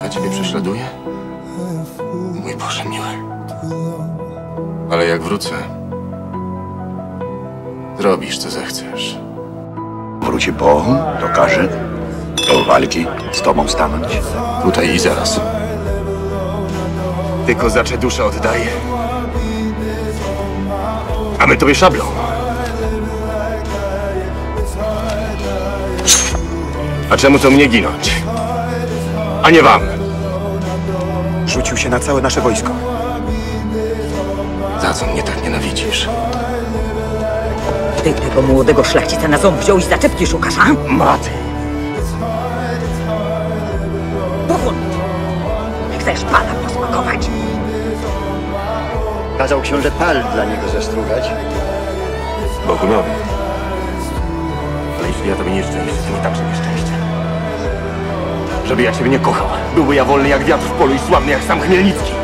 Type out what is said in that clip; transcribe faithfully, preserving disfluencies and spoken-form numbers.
Ja ciebie prześladuję? Mój Boże miły. Ale jak wrócę, zrobisz, co zechcesz. Wróci Bohun, dokaże do walki z tobą stanąć. Tutaj i zaraz. Ty, kozacze, duszę oddaję, a my tobie szablą. A czemu to mnie ginąć, a nie wam? Rzucił się na całe nasze wojsko. Za co mnie tak nienawidzisz? Ty tego młodego szlachcica na ząb wziął i zaczepki szukasz, a? Maty! Powód! Chcesz pana posmakować? Kazał książę Pal dla niego zastrugać. Bohunowi. Ale jeśli ja tobie nieszczęście, to nie także nieszczęście. Żeby ja ciebie nie kochał, byłby ja wolny jak wiatr w polu i sławny jak sam Chmielnicki.